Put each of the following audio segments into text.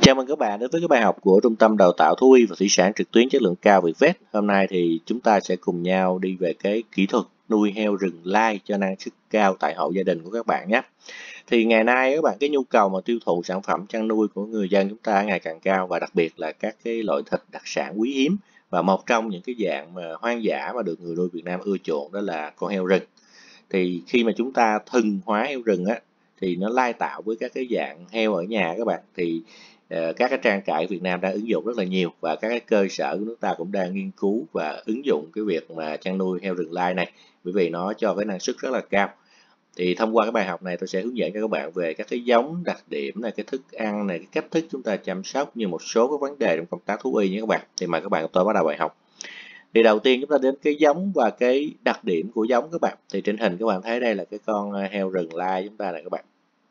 Chào mừng các bạn đến với cái bài học của Trung tâm Đào tạo Thú y và Thủy sản trực tuyến chất lượng cao Vietvet. Hôm nay thì chúng ta sẽ cùng nhau đi về cái kỹ thuật nuôi heo rừng lai cho năng suất cao tại hộ gia đình của các bạn nhé. Thì ngày nay các bạn, cái nhu cầu mà tiêu thụ sản phẩm chăn nuôi của người dân chúng ta ngày càng cao, và đặc biệt là các cái loại thịt đặc sản quý hiếm, và một trong những cái dạng mà hoang dã mà được người nuôi Việt Nam ưa chuộng đó là con heo rừng. Thì khi mà chúng ta thuần hóa heo rừng á, thì nó lai tạo với các cái dạng heo ở nhà các bạn, thì các cái trang trại Việt Nam đang ứng dụng rất là nhiều, và các cái cơ sở của nước ta cũng đang nghiên cứu và ứng dụng cái việc mà chăn nuôi heo rừng lai này, bởi vì nó cho cái năng suất rất là cao. Thì thông qua cái bài học này tôi sẽ hướng dẫn cho các bạn về các cái giống, đặc điểm này, cái thức ăn này, cái cách thức chúng ta chăm sóc, như một số cái vấn đề trong công tác thú y nhé các bạn. Thì mời các bạn tôi bắt đầu bài học. Thì đầu tiên chúng ta đến cái giống và cái đặc điểm của giống các bạn. Thì trên hình các bạn thấy đây là cái con heo rừng lai chúng ta này các bạn.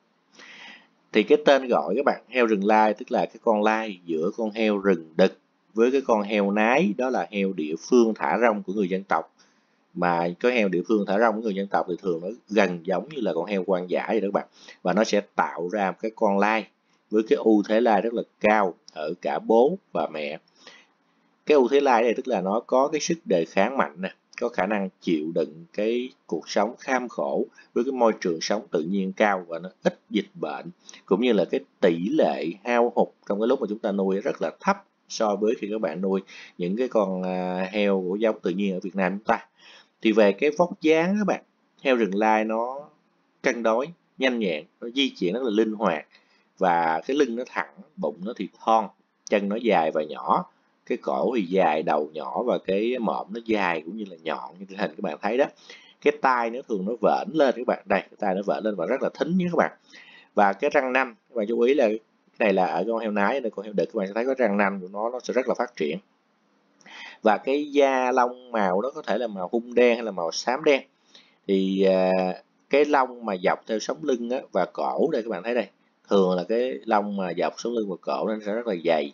Thì cái tên gọi các bạn, heo rừng lai tức là cái con lai giữa con heo rừng đực với cái con heo nái, đó là heo địa phương thả rông của người dân tộc. Mà cái heo địa phương thả rông của người dân tộc thì thường nó gần giống như là con heo hoang dã vậy đó các bạn. Và nó sẽ tạo ra một cái con lai với cái ưu thế lai rất là cao ở cả bố và mẹ. Cái ưu thế lai này tức là nó có cái sức đề kháng mạnh nè, có khả năng chịu đựng cái cuộc sống kham khổ với cái môi trường sống tự nhiên cao, và nó ít dịch bệnh, cũng như là cái tỷ lệ hao hụt trong cái lúc mà chúng ta nuôi rất là thấp so với khi các bạn nuôi những cái con heo của giống tự nhiên ở Việt Nam chúng ta. Thì về cái vóc dáng các bạn, heo rừng lai nó cân đối, nhanh nhẹn, nó di chuyển rất là linh hoạt, và cái lưng nó thẳng, bụng nó thì thon, chân nó dài và nhỏ, cái cổ thì dài, đầu nhỏ, và cái mõm nó dài cũng như là nhọn như trên hình các bạn thấy đó. Cái tai nó thường nó vểnh lên các bạn, đây, cái tai nó vểnh lên và rất là thính nhé các bạn. Và cái răng nanh, các bạn chú ý là cái này là ở con heo nái, nên con heo đực các bạn sẽ thấy có răng nanh của nó sẽ rất là phát triển. Và cái da lông màu đó có thể là màu hung đen hay là màu xám đen. Thì cái lông mà dọc theo sống lưng á, và cổ đây các bạn thấy đây, thường là cái lông mà dọc sống lưng và cổ nó sẽ rất là dày.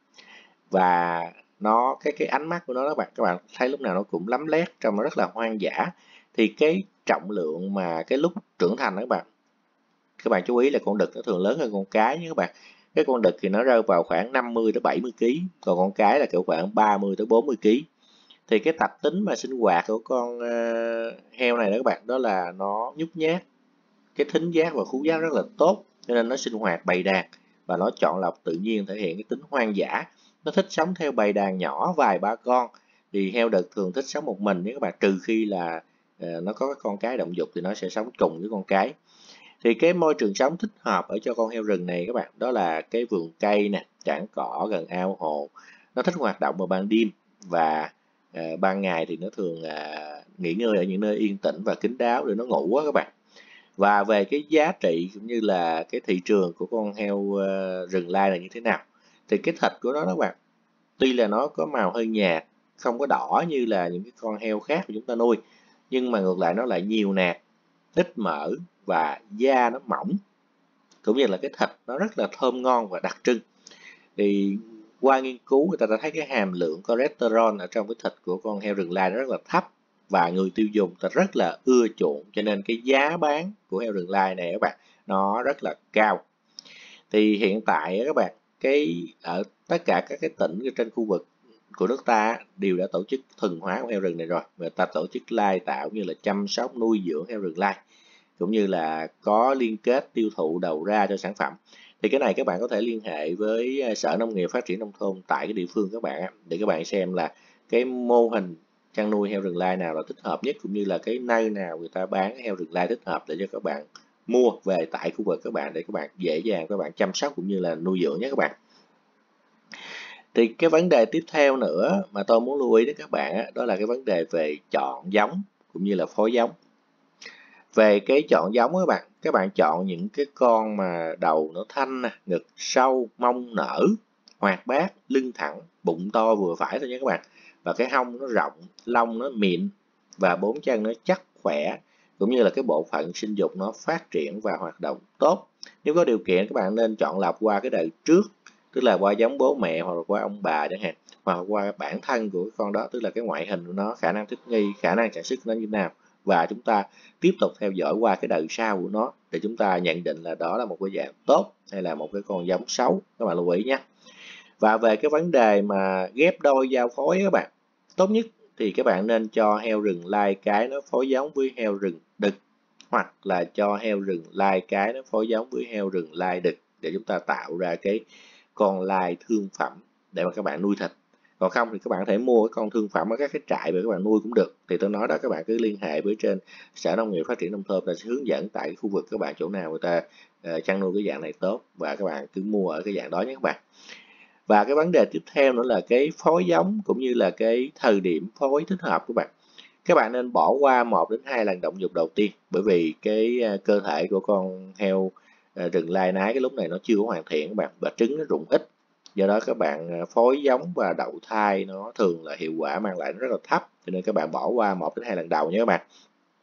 Và nó cái ánh mắt của nó đó các bạn thấy lúc nào nó cũng lấm lét, trông nó rất là hoang dã. Thì cái trọng lượng mà cái lúc trưởng thành đó các bạn chú ý là con đực nó thường lớn hơn con cái nhé các bạn. Cái con đực thì nó rơi vào khoảng 50 tới 70 kg, còn con cái là kiểu khoảng 30 tới 40 kg. Thì cái tập tính mà sinh hoạt của con heo này đó các bạn, đó là nó nhút nhát, cái thính giác và khứu giác rất là tốt, cho nên nó sinh hoạt bầy đàn, và nó chọn lọc tự nhiên, thể hiện cái tính hoang dã. Nó thích sống theo bầy đàn nhỏ vài ba con. Thì heo đực thường thích sống một mình nhé các bạn, trừ khi là nó có con cái động dục thì nó sẽ sống cùng với con cái. Thì cái môi trường sống thích hợp ở cho con heo rừng này các bạn, đó là cái vườn cây nè, trảng cỏ gần ao hồ. Nó thích hoạt động vào ban đêm, và ban ngày thì nó thường nghỉ ngơi ở những nơi yên tĩnh và kín đáo để nó ngủ á các bạn. Và về cái giá trị cũng như là cái thị trường của con heo rừng lai là như thế nào, thì cái thịt của nó các bạn, tuy là nó có màu hơi nhạt, không có đỏ như là những cái con heo khác mà chúng ta nuôi, nhưng mà ngược lại nó lại nhiều nạc, ít mỡ, và da nó mỏng, cũng như là cái thịt nó rất là thơm ngon và đặc trưng. Thì qua nghiên cứu người ta đã thấy cái hàm lượng cholesterol ở trong cái thịt của con heo rừng lai nó rất là thấp, và người tiêu dùng ta rất là ưa chuộng, cho nên cái giá bán của heo rừng lai này các bạn nó rất là cao. Thì hiện tại các bạn, cái ở tất cả các cái tỉnh trên khu vực của nước ta đều đã tổ chức thuần hóa con heo rừng này rồi. Người ta tổ chức lai tạo như là chăm sóc nuôi dưỡng heo rừng lai, cũng như là có liên kết tiêu thụ đầu ra cho sản phẩm. Thì cái này các bạn có thể liên hệ với Sở Nông nghiệp Phát triển Nông thôn tại cái địa phương các bạn, để các bạn xem là cái mô hình chăn nuôi heo rừng lai nào là thích hợp nhất, cũng như là cái nơi nào người ta bán heo rừng lai thích hợp để cho các bạn mua về tại khu vực các bạn, để các bạn dễ dàng các bạn chăm sóc cũng như là nuôi dưỡng nhé các bạn. Thì cái vấn đề tiếp theo nữa mà tôi muốn lưu ý đến các bạn đó là cái vấn đề về chọn giống cũng như là phối giống. Về cái chọn giống các bạn chọn những cái con mà đầu nó thanh, ngực sâu, mông nở, hoạt bát, lưng thẳng, bụng to vừa phải thôi nhé các bạn. Và cái hông nó rộng, lông nó mịn, và bốn chân nó chắc khỏe, cũng như là cái bộ phận sinh dục nó phát triển và hoạt động tốt. Nếu có điều kiện các bạn nên chọn lọc qua cái đời trước, tức là qua giống bố mẹ hoặc là qua ông bà chẳng hạn, hoặc qua bản thân của con đó, tức là cái ngoại hình của nó, khả năng thích nghi, khả năng sản xuất nó như thế nào, và chúng ta tiếp tục theo dõi qua cái đời sau của nó để chúng ta nhận định là đó là một cái dạng tốt hay là một cái con giống xấu, các bạn lưu ý nhé. Và về cái vấn đề mà ghép đôi giao phối các bạn, tốt nhất thì các bạn nên cho heo rừng lai cái nó phối giống với heo rừng đực, hoặc là cho heo rừng lai cái nó phối giống với heo rừng lai đực để chúng ta tạo ra cái con lai thương phẩm để mà các bạn nuôi thịt. Còn không thì các bạn có thể mua cái con thương phẩm ở các cái trại về các bạn nuôi cũng được. Thì tôi nói đó, các bạn cứ liên hệ với trên Sở Nông nghiệp Phát triển Nông thôn, ta sẽ hướng dẫn tại cái khu vực các bạn chỗ nào người ta chăn nuôi cái dạng này tốt, và các bạn cứ mua ở cái dạng đó nhé các bạn. Và cái vấn đề tiếp theo nữa là cái phối giống cũng như là cái thời điểm phối thích hợp của bạn. Các bạn nên bỏ qua 1 đến 2 lần động dục đầu tiên, bởi vì cái cơ thể của con heo rừng lai nái cái lúc này nó chưa có hoàn thiện các bạn, và trứng nó rụng ít. Do đó các bạn phối giống và đậu thai nó thường là hiệu quả mang lại nó rất là thấp, cho nên các bạn bỏ qua 1 đến 2 lần đầu nhé các bạn.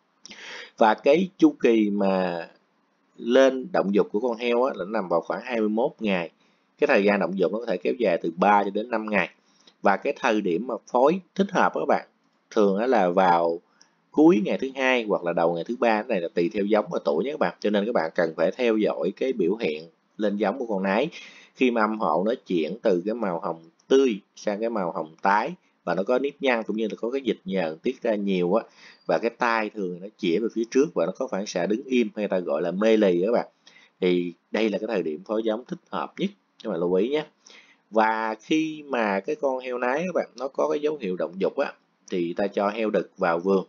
Và cái chu kỳ mà lên động dục của con heo là nó nằm vào khoảng 21 ngày. Cái thời gian động dục nó có thể kéo dài từ 3 cho đến 5 ngày. Và cái thời điểm mà phối thích hợp các bạn thường là vào cuối ngày thứ 2 hoặc là đầu ngày thứ 3. Cái này là tùy theo giống và tuổi nhé các bạn. Cho nên các bạn cần phải theo dõi cái biểu hiện lên giống của con nái. Khi mà âm hộ nó chuyển từ cái màu hồng tươi sang cái màu hồng tái, và nó có nếp nhăn cũng như là có cái dịch nhờn tiết ra nhiều á, và cái tai thường nó chĩa về phía trước và nó có phản xạ đứng im hay ta gọi là mê lì các bạn, thì đây là cái thời điểm phối giống thích hợp nhất, các bạn lưu ý nhé. Và khi mà cái con heo nái các bạn nó có cái dấu hiệu động dục á, thì ta cho heo đực vào vườn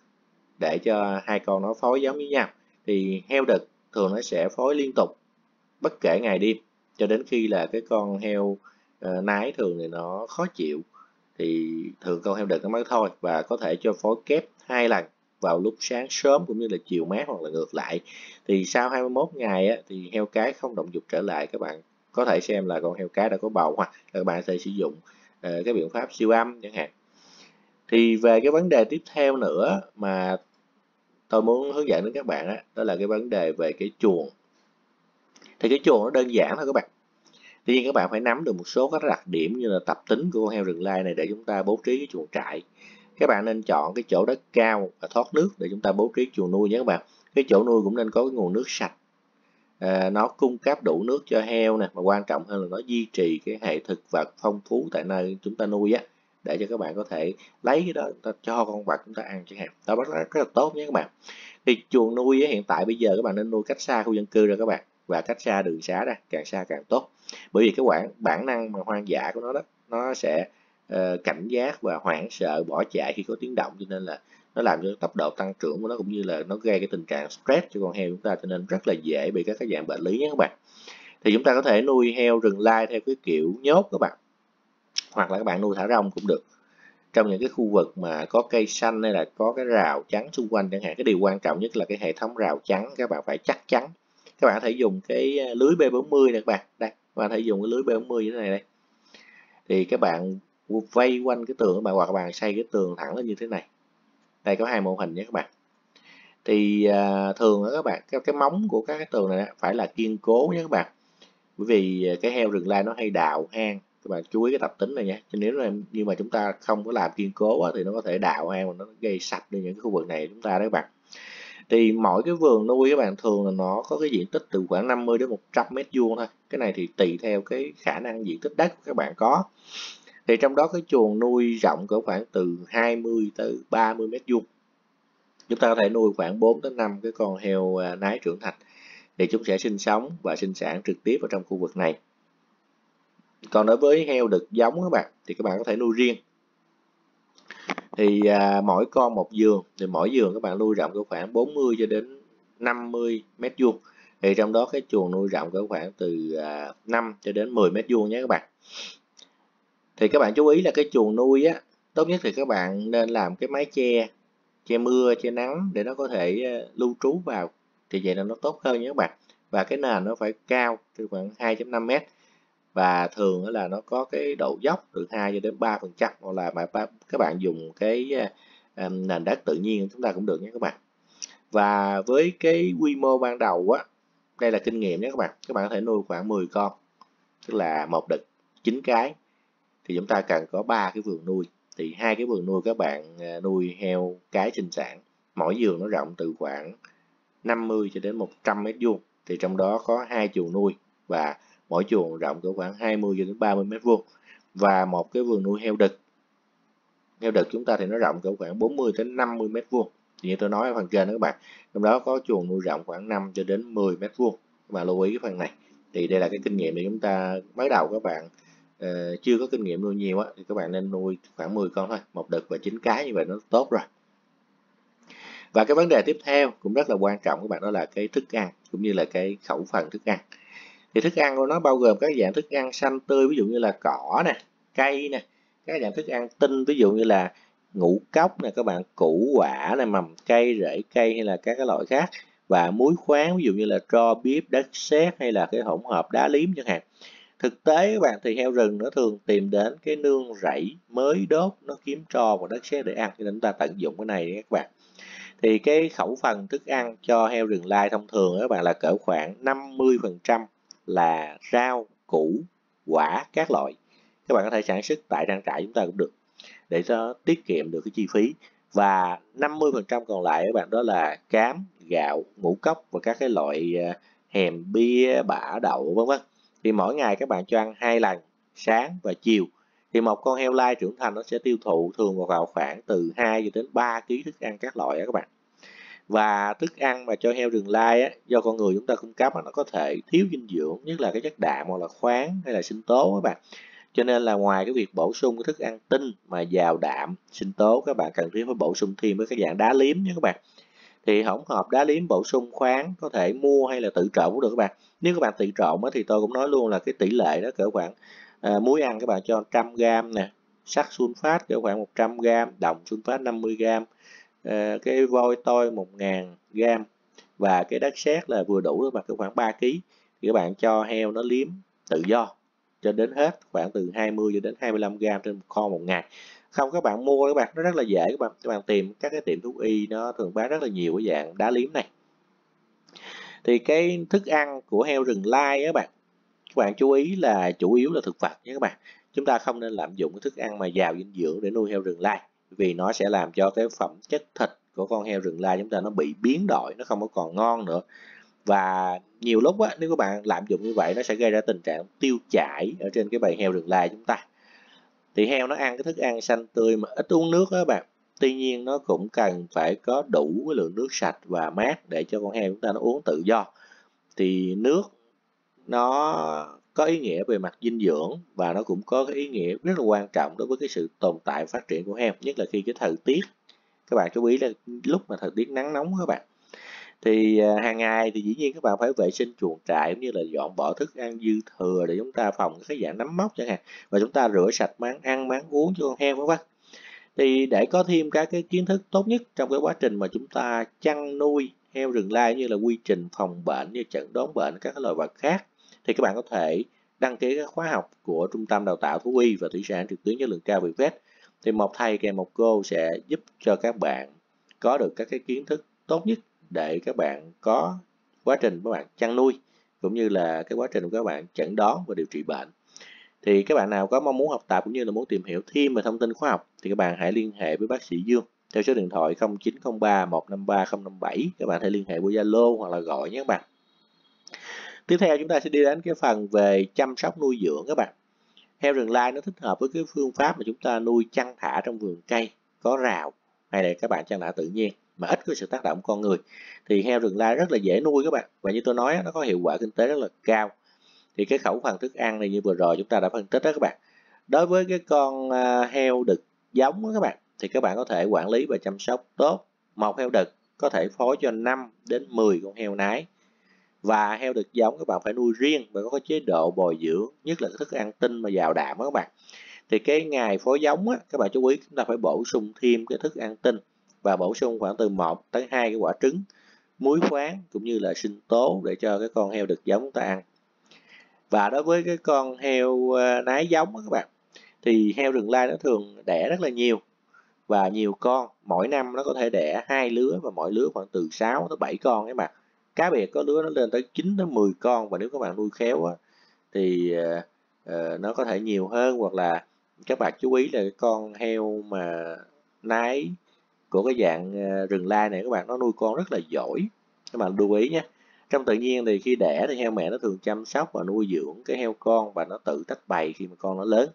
để cho hai con nó phối giống với nhau. Thì heo đực thường nó sẽ phối liên tục bất kể ngày đêm cho đến khi là cái con heo nái thường thì nó khó chịu, thì thường con heo đực nó mới thôi, và có thể cho phối kép 2 lần vào lúc sáng sớm cũng như là chiều mát, hoặc là ngược lại. Thì sau 21 ngày á, thì heo cái không động dục trở lại, các bạn có thể xem là con heo cái đã có bầu, hoặc là các bạn sẽ sử dụng cái biện pháp siêu âm chẳng hạn. Thì về cái vấn đề tiếp theo nữa mà tôi muốn hướng dẫn đến các bạn á, đó là cái vấn đề về cái chuồng. Thì cái chuồng nó đơn giản thôi các bạn. Tuy nhiên các bạn phải nắm được một số các đặc điểm như là tập tính của con heo rừng lai này để chúng ta bố trí cái chuồng trại. Các bạn nên chọn cái chỗ đất cao và thoát nước để chúng ta bố trí chuồng nuôi nhé các bạn. Cái chỗ nuôi cũng nên có cái nguồn nước sạch, nó cung cấp đủ nước cho heo nè, mà quan trọng hơn là nó duy trì cái hệ thực vật phong phú tại nơi chúng ta nuôi á, để cho các bạn có thể lấy cái đó ta cho con vật chúng ta ăn chẳng hạn. Đó rất là tốt nhé các bạn. Thì chuồng nuôi á, hiện tại bây giờ các bạn nên nuôi cách xa khu dân cư ra các bạn, và cách xa đường xá ra, càng xa càng tốt. Bởi vì cái bản năng mà hoang dã của nó đó, nó sẽ cảnh giác và hoảng sợ bỏ chạy khi có tiếng động, cho nên là nó làm cho tốc độ tăng trưởng của nó cũng như là nó gây cái tình trạng stress cho con heo chúng ta, cho nên rất là dễ bị các cái dạng bệnh lý nhé các bạn. Thì chúng ta có thể nuôi heo rừng lai theo cái kiểu nhốt các bạn, hoặc là các bạn nuôi thả rông cũng được, trong những cái khu vực mà có cây xanh hay là có cái rào chắn xung quanh chẳng hạn. Cái điều quan trọng nhất là cái hệ thống rào chắn các bạn phải chắc chắn. Các bạn có thể dùng cái lưới B40 này các bạn, đây các bạn có thể dùng cái lưới B40 như thế này đây, thì các bạn vây quanh cái tường các bạn, hoặc các bạn xây cái tường thẳng lên như thế này. Đây có 2 mô hình nhé các bạn. Thì thường các bạn cái móng của các cái tường này phải là kiên cố nhé các bạn, bởi vì cái heo rừng lai nó hay đào hang, các bạn chú ý cái tập tính này nha. Chứ nếu như mà chúng ta không có làm kiên cố á, thì nó có thể đào hang và nó gây sạch đi những cái khu vực này của chúng ta đấy các bạn. Thì mỗi cái vườn nuôi các bạn thường là nó có cái diện tích từ khoảng 50 đến 100 mét vuông thôi. Cái này thì tùy theo cái khả năng diện tích đất của các bạn có. Thì trong đó cái chuồng nuôi rộng cỡ khoảng từ 20 tới 30 mét vuông. Chúng ta có thể nuôi khoảng 4 đến 5 cái con heo nái trưởng thành, thì chúng sẽ sinh sống và sinh sản trực tiếp ở trong khu vực này. Còn đối với heo đực giống các bạn, thì các bạn có thể nuôi riêng. Thì mỗi con một giường, thì mỗi giường các bạn nuôi rộng cỡ khoảng 40 cho đến 50 mét vuông. Thì trong đó cái chuồng nuôi rộng cỡ khoảng từ 5 cho đến 10 mét vuông nhé các bạn. Thì các bạn chú ý là cái chuồng nuôi á, tốt nhất thì các bạn nên làm cái mái che mưa, che nắng để nó có thể lưu trú vào, thì vậy là nó tốt hơn nhé các bạn. Và cái nền nó phải cao từ khoảng 2,5 mét, và thường là nó có cái độ dốc từ 2 cho đến 3%, hoặc là các bạn dùng cái nền đất tự nhiên chúng ta cũng được nhé các bạn. Và với cái quy mô ban đầu á, đây là kinh nghiệm nhé các bạn. Các bạn có thể nuôi khoảng 10 con, tức là một đực 9 cái, thì chúng ta cần có 3 cái vườn nuôi. Thì 2 cái vườn nuôi các bạn nuôi heo cái sinh sản, mỗi giường nó rộng từ khoảng 50 cho đến 100 mét vuông, thì trong đó có 2 chuồng nuôi và mỗi chuồng rộng cỡ khoảng 20 cho đến 30 mét vuông, và một cái vườn nuôi heo đực. Heo đực chúng ta thì nó rộng cỡ khoảng 40 đến 50 mét vuông. Thì như tôi nói ở phần trên đó các bạn, trong đó có chuồng nuôi rộng khoảng 5 cho đến 10 mét vuông. Các bạn lưu ý cái phần này. Thì đây là cái kinh nghiệm để chúng ta mới đầu các bạn chưa có kinh nghiệm nuôi nhiều á, thì các bạn nên nuôi khoảng 10 con thôi, một đực và 9 cái, như vậy nó tốt rồi. Và cái vấn đề tiếp theo cũng rất là quan trọng các bạn, đó là cái thức ăn cũng như là cái khẩu phần thức ăn. Thì thức ăn của nó bao gồm các dạng thức ăn xanh tươi, ví dụ như là cỏ nè, cây nè, các dạng thức ăn tinh, ví dụ như là ngũ cốc nè các bạn, củ quả nè, mầm cây, rễ cây hay là các cái loại khác, và muối khoáng ví dụ như là tro bếp, đất sét hay là cái hỗn hợp đá liếm chẳng hạn. Thực tế các bạn, thì heo rừng nó thường tìm đến cái nương rẫy mới đốt, nó kiếm tro và đất sét để ăn, cho nên chúng ta tận dụng cái này các bạn. Thì cái khẩu phần thức ăn cho heo rừng lai thông thường các bạn là cỡ khoảng 50% là rau, củ, quả các loại. Các bạn có thể sản xuất tại trang trại chúng ta cũng được, để cho tiết kiệm được cái chi phí. Và 50% còn lại các bạn, đó là cám, gạo, ngũ cốc và các cái loại hèm, bia, bã, đậu vân vân. Thì mỗi ngày các bạn cho ăn 2 lần, sáng và chiều. Thì một con heo lai trưởng thành nó sẽ tiêu thụ thường vào khoảng từ 2 cho đến 3 kg thức ăn các loại các bạn. Và thức ăn mà cho heo rừng lai á, do con người chúng ta cung cấp nó có thể thiếu dinh dưỡng, nhất là cái chất đạm hoặc là khoáng hay là sinh tố các bạn. Cho nên là ngoài cái việc bổ sung cái thức ăn tinh mà giàu đạm, sinh tố, các bạn cần thiết phải bổ sung thêm với cái dạng đá liếm nha các bạn. Thì hỗn hợp đá liếm bổ sung khoáng có thể mua hay là tự trộn cũng được các bạn. Nếu các bạn tự trộn thì tôi cũng nói luôn là cái tỷ lệ nó cỡ khoảng muối ăn các bạn cho 100g nè, sắt sunfat cỡ khoảng 100g, đồng sunfat 50g, cái vôi tôi 1000g, và cái đất sét là vừa đủ các bạn, cỡ khoảng 3 kg. Thì các bạn cho heo nó liếm tự do cho đến hết khoảng từ 20 cho đến 25g trên một con một ngày. Không các bạn mua các bạn, nó rất là dễ các bạn tìm các cái tiệm thú y, nó thường bán rất là nhiều cái dạng đá liếm này. Thì cái thức ăn của heo rừng lai các bạn chú ý là chủ yếu là thực vật nhé các bạn. Chúng ta không nên lạm dụng cái thức ăn mà giàu dinh dưỡng để nuôi heo rừng lai, vì nó sẽ làm cho cái phẩm chất thịt của con heo rừng lai chúng ta nó bị biến đổi, nó không có còn ngon nữa. Và nhiều lúc á, nếu các bạn lạm dụng như vậy, nó sẽ gây ra tình trạng tiêu chảy ở trên cái bầy heo rừng lai chúng ta. Thì heo nó ăn cái thức ăn xanh tươi mà ít uống nước đó các bạn. Tuy nhiên nó cũng cần phải có đủ cái lượng nước sạch và mát để cho con heo chúng ta nó uống tự do. Thì nước nó có ý nghĩa về mặt dinh dưỡng, và nó cũng có cái ý nghĩa rất là quan trọng đối với cái sự tồn tại và phát triển của heo, nhất là khi cái thời tiết, các bạn chú ý là lúc mà thời tiết nắng nóng các bạn. Thì hàng ngày thì dĩ nhiên các bạn phải vệ sinh chuồng trại cũng như là dọn bỏ thức ăn dư thừa để chúng ta phòng cái dạng nấm mốc chẳng hạn, và chúng ta rửa sạch máng ăn máng uống cho con heo vân vân. Thì để có thêm các cái kiến thức tốt nhất trong cái quá trình mà chúng ta chăn nuôi heo rừng lai, như là quy trình phòng bệnh, như chẩn đoán bệnh các cái loài vật khác, thì các bạn có thể đăng ký các khóa học của Trung tâm Đào tạo Thú y và Thủy sản trực tuyến chất lượng cao Vietvet. Thì một thầy kèm một cô sẽ giúp cho các bạn có được các cái kiến thức tốt nhất để các bạn có quá trình các bạn chăn nuôi, cũng như là cái quá trình của các bạn chẩn đoán và điều trị bệnh. Thì các bạn nào có mong muốn học tập cũng như là muốn tìm hiểu thêm về thông tin khoa học, thì các bạn hãy liên hệ với bác sĩ Dương theo số điện thoại 0903 153 057. Các bạn hãy liên hệ qua Zalo hoặc là gọi nhé các bạn. Tiếp theo chúng ta sẽ đi đến cái phần về chăm sóc nuôi dưỡng các bạn. Heo rừng lai nó thích hợp với cái phương pháp mà chúng ta nuôi chăn thả trong vườn cây có rào, hay là các bạn chăn thả tự nhiên mà ít có sự tác động con người. Thì heo rừng lai rất là dễ nuôi các bạn, và như tôi nói nó có hiệu quả kinh tế rất là cao. Thì cái khẩu phần thức ăn này như vừa rồi chúng ta đã phân tích đó các bạn. Đối với cái con heo đực giống đó các bạn, thì các bạn có thể quản lý và chăm sóc tốt. Một heo đực có thể phối cho 5 đến 10 con heo nái. Và heo đực giống các bạn phải nuôi riêng và có chế độ bồi dưỡng, nhất là thức ăn tinh mà giàu đạm đó các bạn. Thì cái ngày phối giống á, các bạn chú ý chúng ta phải bổ sung thêm cái thức ăn tinh, và bổ sung khoảng từ 1 tới 2 cái quả trứng, muối khoáng cũng như là sinh tố để cho cái con heo đực giống chúng ta ăn. Và đối với cái con heo nái giống đó các bạn, thì heo rừng lai nó thường đẻ rất là nhiều và nhiều con, mỗi năm nó có thể đẻ 2 lứa, và mỗi lứa khoảng từ 6 tới 7 con các bạn. Cá biệt có lứa nó lên tới 9 tới 10 con, và nếu các bạn nuôi khéo á, thì nó có thể nhiều hơn. Hoặc là các bạn chú ý là cái con heo mà nái của cái dạng rừng lai này các bạn, nó nuôi con rất là giỏi. Các bạn lưu ý nhé. Trong tự nhiên thì khi đẻ thì heo mẹ nó thường chăm sóc và nuôi dưỡng cái heo con và nó tự tách bầy khi mà con nó lớn.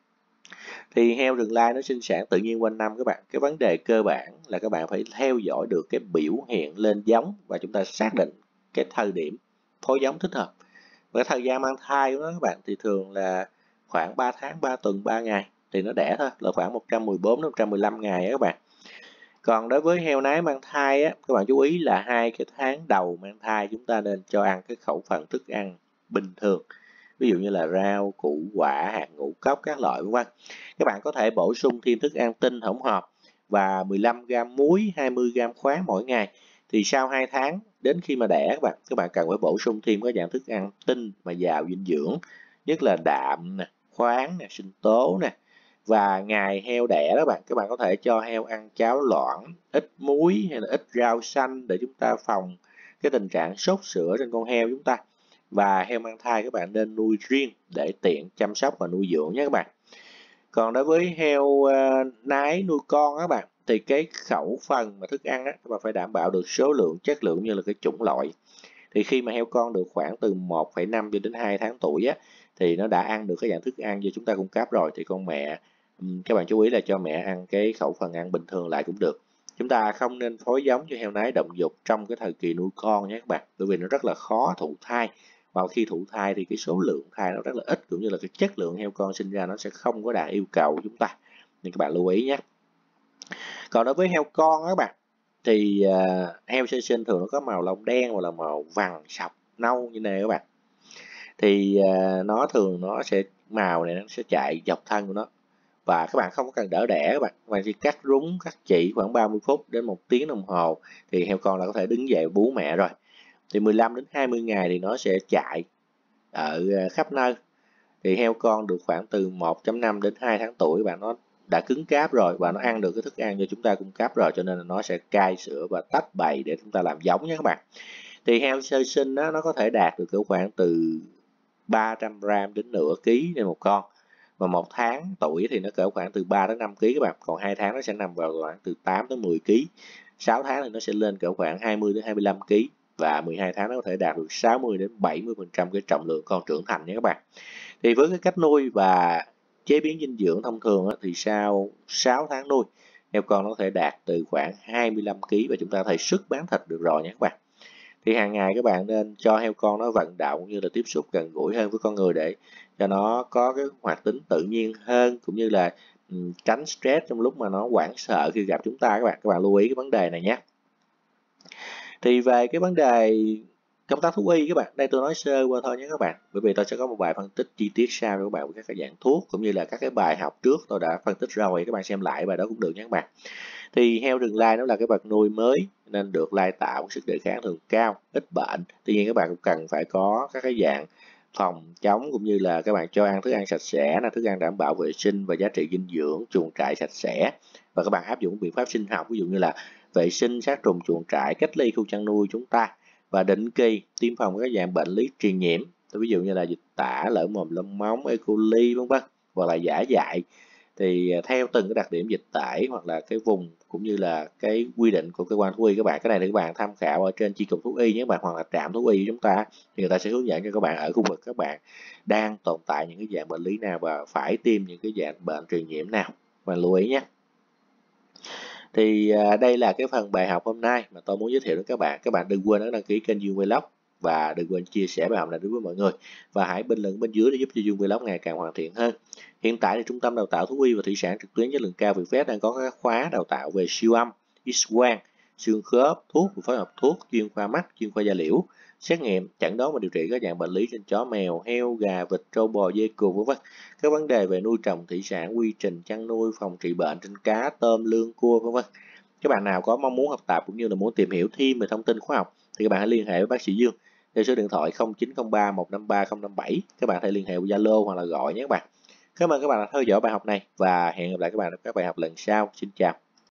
Thì heo rừng lai nó sinh sản tự nhiên quanh năm các bạn. Cái vấn đề cơ bản là các bạn phải theo dõi được cái biểu hiện lên giống và chúng ta xác định cái thời điểm phối giống thích hợp. Và thời gian mang thai của nó các bạn thì thường là khoảng 3 tháng, 3 tuần, 3 ngày thì nó đẻ thôi, là khoảng 114 đến 115 ngày á các bạn. Còn đối với heo nái mang thai á, các bạn chú ý là 2 cái tháng đầu mang thai chúng ta nên cho ăn cái khẩu phần thức ăn bình thường. Ví dụ như là rau, củ quả, hạt ngũ cốc các loại vân vân. Các bạn có thể bổ sung thêm thức ăn tinh hỗn hợp và 15 g muối, 20 g khoáng mỗi ngày. Thì sau 2 tháng đến khi mà đẻ các bạn cần phải bổ sung thêm các dạng thức ăn tinh mà giàu dinh dưỡng, nhất là đạm nè, khoáng nè, sinh tố nè. Và ngày heo đẻ đó các bạn có thể cho heo ăn cháo loãng, ít muối hay là ít rau xanh để chúng ta phòng cái tình trạng sốt sữa trên con heo chúng ta. Và heo mang thai các bạn nên nuôi riêng để tiện chăm sóc và nuôi dưỡng nhé các bạn. Còn đối với heo nái nuôi con các bạn thì cái khẩu phần mà thức ăn á, các bạn phải đảm bảo được số lượng, chất lượng như là cái chủng loại. Thì khi mà heo con được khoảng từ 1,5 cho đến 2 tháng tuổi á, thì nó đã ăn được cái dạng thức ăn do chúng ta cung cấp rồi, thì con mẹ các bạn chú ý là cho mẹ ăn cái khẩu phần ăn bình thường lại cũng được. Chúng ta không nên phối giống cho heo nái động dục trong cái thời kỳ nuôi con nhé các bạn, bởi vì nó rất là khó thụ thai. Và khi thụ thai thì cái số lượng thai nó rất là ít, cũng như là cái chất lượng heo con sinh ra nó sẽ không có đạt yêu cầu của chúng ta, nên các bạn lưu ý nhé. Còn đối với heo con các bạn thì heo sơ sinh thường nó có màu lông đen hoặc là màu vàng sọc nâu như này các bạn. Thì nó sẽ màu này nó sẽ chạy dọc thân của nó, và các bạn không có cần đỡ đẻ các bạn chỉ cắt rúng, cắt chỉ khoảng 30 phút đến 1 tiếng đồng hồ thì heo con là có thể đứng dậy bú mẹ rồi. Thì 15 đến 20 ngày thì nó sẽ chạy ở khắp nơi. Thì heo con được khoảng từ 1,5 đến 2 tháng tuổi bạn, nó đã cứng cáp rồi và nó ăn được cái thức ăn do chúng ta cung cấp rồi, cho nên là nó sẽ cai sữa và tách bầy để chúng ta làm giống nhé các bạn. Thì heo sơ sinh đó, nó có thể đạt được cỡ khoảng từ 300 g đến nửa ký trên một con, và 1 tháng tuổi thì nó cỡ khoảng từ 3 đến 5 kg các bạn, còn 2 tháng nó sẽ nằm vào khoảng từ 8 đến 10 kg, 6 tháng thì nó sẽ lên cỡ khoảng 20 đến 25 kg, và 12 tháng nó có thể đạt được 60 đến 70% cái trọng lượng con trưởng thành nhé các bạn. Thì với cái cách nuôi và chế biến dinh dưỡng thông thường thì sau 6 tháng nuôi, heo con nó có thể đạt từ khoảng 25 kg và chúng ta có thể xuất bán thịt được rồi nhé các bạn. Thì hàng ngày các bạn nên cho heo con nó vận động cũng như là tiếp xúc gần gũi hơn với con người để cho nó có cái hoạt tính tự nhiên hơn, cũng như là tránh stress trong lúc mà nó hoảng sợ khi gặp chúng ta các bạn lưu ý cái vấn đề này nhé. Thì về cái vấn đề công tác thú y các bạn, đây tôi nói sơ qua thôi nhé các bạn, bởi vì tôi sẽ có một bài phân tích chi tiết sau cho các bạn với các dạng thuốc cũng như là các cái bài học trước tôi đã phân tích rồi, các bạn xem lại bài đó cũng được nhé các bạn. Thì heo rừng lai nó là cái vật nuôi mới nên được lai tạo sức đề kháng thường cao, ít bệnh. Tuy nhiên các bạn cũng cần phải có các cái dạng phòng chống cũng như là các bạn cho ăn thức ăn sạch sẽ, là thức ăn đảm bảo vệ sinh và giá trị dinh dưỡng, chuồng trại sạch sẽ, và các bạn áp dụng biện pháp sinh học, ví dụ như là vệ sinh sát trùng chuồng trại, cách ly khu chăn nuôi chúng ta, và định kỳ tiêm phòng các dạng bệnh lý truyền nhiễm, ví dụ như là dịch tả, lở mồm long móng, E. coli vân vân, hoặc là giả dại. Thì theo từng cái đặc điểm dịch tễ hoặc là cái vùng cũng như là cái quy định của cơ quan thú y các bạn, cái này thì các bạn tham khảo ở trên chi cục thú y nhé các bạn, hoặc là trạm thú y của chúng ta, thì người ta sẽ hướng dẫn cho các bạn ở khu vực các bạn đang tồn tại những cái dạng bệnh lý nào và phải tiêm những cái dạng bệnh truyền nhiễm nào, và lưu ý nhé. Thì đây là cái phần bài học hôm nay mà tôi muốn giới thiệu đến các bạn. Các bạn đừng quên đăng ký kênh Dương Vlog và đừng quên chia sẻ bài học này đối với mọi người, và hãy bình luận bên dưới để giúp cho Dương Vlog ngày càng hoàn thiện hơn. Hiện tại thì Trung tâm Đào tạo Thú y và Thủy sản trực tuyến chất lượng cao Vietvet đang có các khóa đào tạo về siêu âm, X-quang, xương khớp, thuốc và phối hợp thuốc, chuyên khoa mắt, chuyên khoa da liễu, xét nghiệm, chẩn đoán và điều trị các dạng bệnh lý trên chó mèo, heo, gà, vịt, trâu bò, dê cừu vân vân. Các vấn đề về nuôi trồng thủy sản, quy trình chăn nuôi, phòng trị bệnh trên cá, tôm, lươn, cua vân vân. Các bạn nào có mong muốn học tập cũng như là muốn tìm hiểu thêm về thông tin khoa học thì các bạn hãy liên hệ với bác sĩ Dương theo số điện thoại 0903 153 057. Các bạn hãy liên hệ qua Zalo hoặc là gọi nhé các bạn. Cảm ơn các bạn đã theo dõi bài học này và hẹn gặp lại các bạn ở các bài học lần sau. Xin chào.